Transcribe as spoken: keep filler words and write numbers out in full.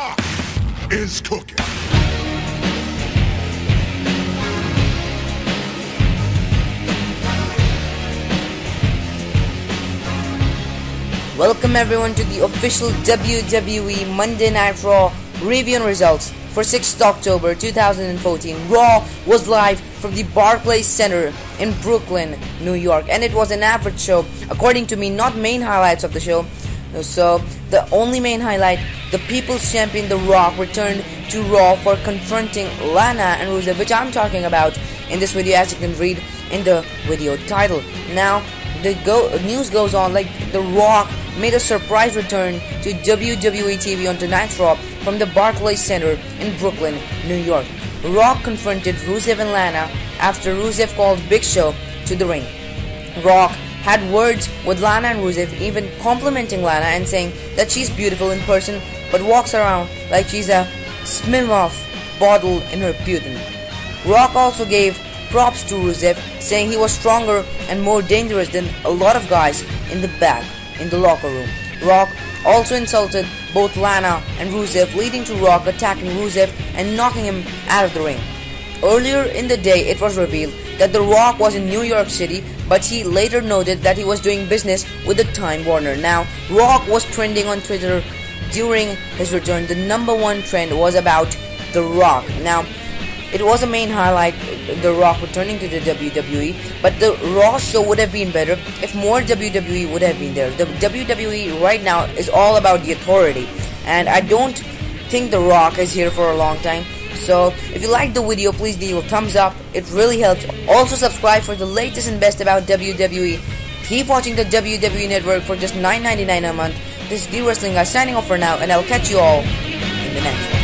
Rock is cooking. Welcome everyone to the official W W E Monday Night Raw review and results for sixth October two thousand fourteen. Raw was live from the Barclays Center in Brooklyn, New York, and it was an average show, according to me, not main highlights of the show. So, the only main highlight, the People's Champion The Rock returned to Raw for confronting Lana and Rusev, which I'm talking about in this video, as you can read in the video title. Now, the go news goes on like The Rock made a surprise return to W W E T V on tonight's Raw from the Barclays Center in Brooklyn, New York. Rock confronted Rusev and Lana after Rusev called Big Show to the ring. Rock had words with Lana and Rusev, even complimenting Lana and saying that she's beautiful in person but walks around like she's a Smirnoff bottle in her putin. Rock also gave props to Rusev, saying he was stronger and more dangerous than a lot of guys in the back in the locker room. Rock also insulted both Lana and Rusev, leading to Rock attacking Rusev and knocking him out of the ring. Earlier in the day, it was revealed that The Rock was in New York City, but he later noted that he was doing business with the Time Warner. Now, Rock was trending on Twitter during his return. The number one trend was about The Rock. Now, it was a main highlight, The Rock returning to the W W E, but the Raw show would have been better if more W W E would have been there. The W W E right now is all about the authority, and I don't think The Rock is here for a long time. So, if you liked the video, please leave a thumbs up, it really helps. Also subscribe for the latest and best about W W E. Keep watching the W W E Network for just nine ninety-nine a month. This is The Wrestling Guy signing off for now, and I'll catch you all in the next one.